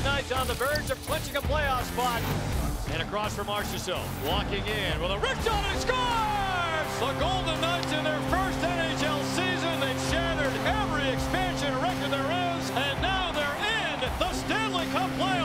Knights on the verge of clinching a playoff spot. And across from Marchessault, walking in with a wrist shot and scores! The Golden Knights in their first NHL season, they've shattered every expansion record there is, and now they're in the Stanley Cup playoffs.